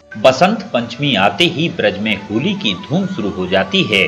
बसंत पंचमी आते ही ब्रज में होली की धूम शुरू हो जाती है।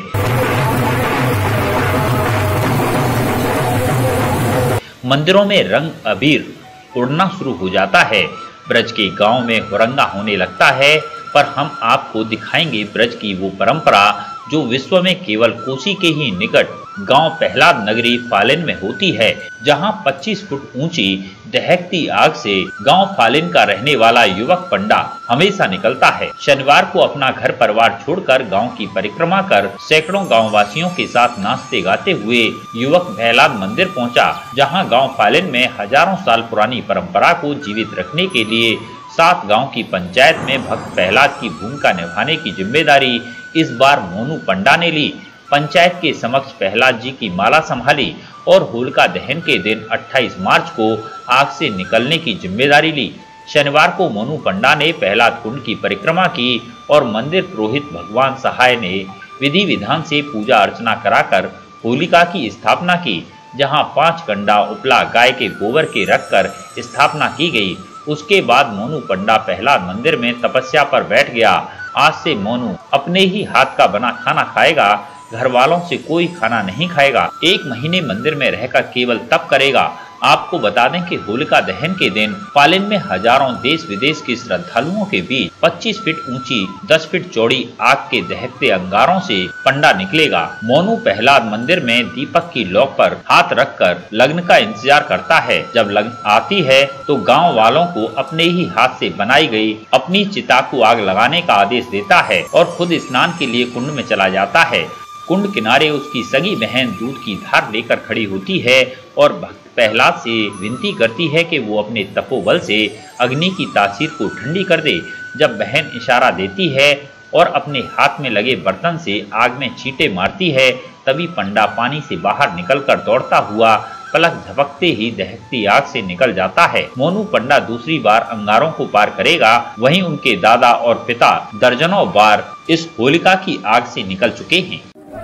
मंदिरों में रंग अबीर उड़ना शुरू हो जाता है। ब्रज के गांव में हुरंगा होने लगता है, पर हम आपको दिखाएंगे ब्रज की वो परंपरा जो विश्व में केवल कोसी के ही निकट गांव प्रहलाद नगरी फालिन में होती है, जहां 25 फुट ऊंची दहकती आग से गांव फालिन का रहने वाला युवक पंडा हमेशा निकलता है। शनिवार को अपना घर परिवार छोड़कर गांव की परिक्रमा कर सैकड़ों गांव वासियों के साथ नाचते गाते हुए युवक प्रहलाद मंदिर पहुंचा, जहां गांव फालिन में हजारों साल पुरानी परंपरा को जीवित रखने के लिए 7 गांव की पंचायत में भक्त प्रहलाद की भूमिका निभाने की जिम्मेदारी इस बार मोनू पंडा ने ली। पंचायत के समक्ष प्रहलाद जी की माला संभाली और होलिका दहन के दिन 28 मार्च को आग से निकलने की जिम्मेदारी ली। शनिवार को मोनू पंडा ने प्रहलाद कुंड की परिक्रमा की और मंदिर पुरोहित भगवान सहाय ने विधि विधान से पूजा अर्चना कराकर होलिका की स्थापना की, जहां 5 कंडा उपला गाय के गोबर के रखकर स्थापना की गई। उसके बाद मोनू पंडा प्रहलाद मंदिर में तपस्या पर बैठ गया। आज से मोनू अपने ही हाथ का बना खाना खाएगा, घर वालों से कोई खाना नहीं खाएगा। 1 महीने मंदिर में रहकर केवल तप करेगा। आपको बता दें कि होलिका दहन के दिन फालिन में हजारों देश विदेश के श्रद्धालुओं के बीच 25 फीट ऊंची 10 फीट चौड़ी आग के दहकते अंगारों से पंडा निकलेगा। मोनू प्रहलाद मंदिर में दीपक की लौ पर हाथ रखकर लग्न का इंतजार करता है। जब लग्न आती है तो गांव वालों को अपने ही हाथ से बनाई गई अपनी चिता को आग लगाने का आदेश देता है और खुद स्नान के लिए कुंड में चला जाता है। कुंड किनारे उसकी सगी बहन दूध की धार लेकर खड़ी होती है और भक्त प्रहलाद से विनती करती है कि वो अपने तपोबल से अग्नि की तासीर को ठंडी कर दे। जब बहन इशारा देती है और अपने हाथ में लगे बर्तन से आग में छींटे मारती है, तभी पंडा पानी से बाहर निकलकर दौड़ता हुआ पलक झपकते ही दहकती आग से निकल जाता है। मोनू पंडा दूसरी बार अंगारों को पार करेगा। वहीं उनके दादा और पिता दर्जनों बार इस होलिका की आग से निकल चुके हैं।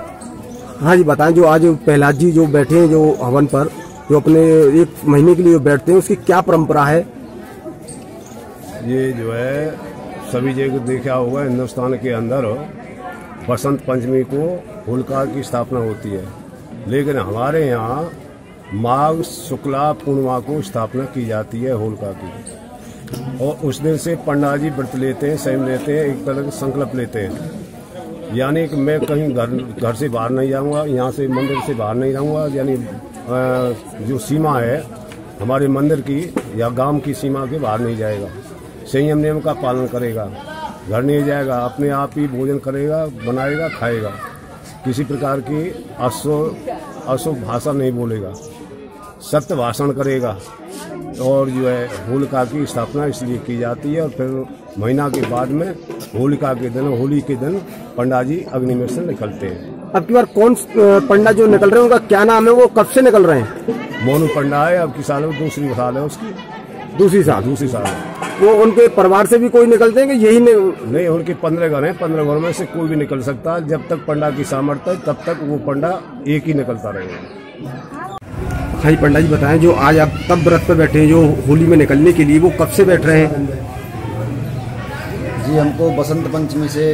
हाँ जी, बताएं, जो आज प्रहलाद जी जो बैठे हैं जो हवन पर, जो अपने 1 महीने के लिए बैठते हैं, उसकी क्या परंपरा है? ये जो है सभी जगह देखा होगा, हिंदुस्तान के अंदर बसंत पंचमी को होलिका की स्थापना होती है, लेकिन हमारे यहाँ माघ शुक्ला पूर्णिमा को स्थापना की जाती है होलिका की। और उस दिन से पंडा जी व्रत लेते हैं, संयम लेते हैं, एक तरह का संकल्प लेते हैं, यानी कि मैं कहीं घर से बाहर नहीं जाऊंगा, यहाँ से मंदिर से बाहर नहीं जाऊंगा, यानी जो सीमा है हमारे मंदिर की या गांव की सीमा के बाहर नहीं जाएगा। संयम नियम का पालन करेगा, घर नहीं जाएगा, अपने आप ही भोजन करेगा, बनाएगा, खाएगा, किसी प्रकार की अशुभ भाषा नहीं बोलेगा, सत्य भाषण करेगा। और जो है होलिका की स्थापना इसलिए की जाती है। और फिर महीना के बाद में होलिका के दिन, होली के दिन पंडा जी अग्नि में से निकलते हैं। अब की बार कौन पंडा जो निकल रहे हैं उनका क्या नाम है, वो कब से निकल रहे हैं? मोनू पंडा है, अब की साल में दूसरी साल है उसकी। दूसरी साल है। वो उनके परिवार से भी कोई निकलते हैं कि यही नहीं, उनके 15 घर हैं, 15 घरों में से कोई भी निकल सकता है। जब तक पंडा की सामर्थ्य है तब तक वो पंडा एक ही निकलता रहेगा। हाँ पंडा जी, बताएं, जो आज आप तब व्रत पर बैठे हैं जो होली में निकलने के लिए, वो कब से बैठ रहे हैं? जी, हमको बसंत पंचमी से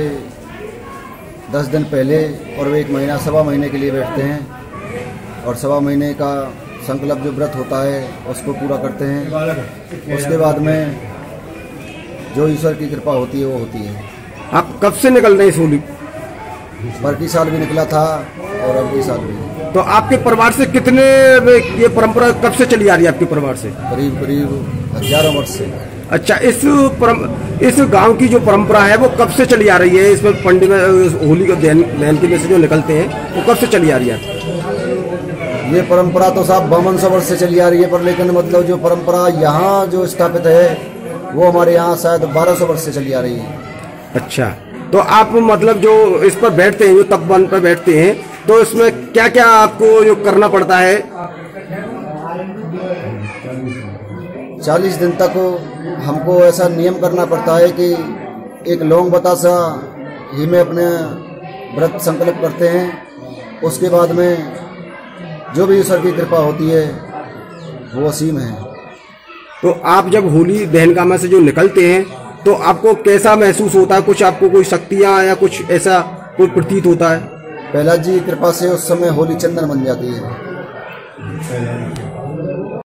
10 दिन पहले और 1 महीना 1.25 महीने के लिए बैठते हैं और 1.25 महीने का संकल्प जो व्रत होता है उसको पूरा करते हैं। उसके बाद में जो ईश्वर की कृपा होती है वो होती है। आप कब से निकल रहे हैं इस होली? पर की साल भी निकला था और अब की साल भी। तो आपके परिवार से कितने, ये परंपरा कब से चली आ रही है आपके परिवार से? करीब 11 वर्ष से। अच्छा, इस गांव की जो परंपरा है वो कब से चली आ रही है? इसमें पंडित होली के दहन के में से जो निकलते हैं वो कब से चली आ रही है? ये परंपरा तो साहब 5200 वर्ष से चली आ रही है, पर लेकिन मतलब जो परंपरा यहाँ जो स्थापित है वो हमारे यहाँ शायद 1200 वर्ष से चली आ रही है। अच्छा, तो आप मतलब जो इस पर बैठते हैं, जो तपवन पर बैठते हैं, तो इसमें क्या क्या आपको जो करना पड़ता है? 40 दिन तक हमको ऐसा नियम करना पड़ता है कि एक लौंग बतासा ही में अपने व्रत संकल्प करते हैं। उसके बाद में जो भी ईश्वर की कृपा होती है वो असीम है। तो आप जब होली दहन गामा से जो निकलते हैं तो आपको कैसा महसूस होता है? कुछ आपको कोई शक्तियां या कुछ ऐसा कोई प्रतीत होता है? प्रहलाद जी की कृपा से उस समय होली चंदन बन जाती है।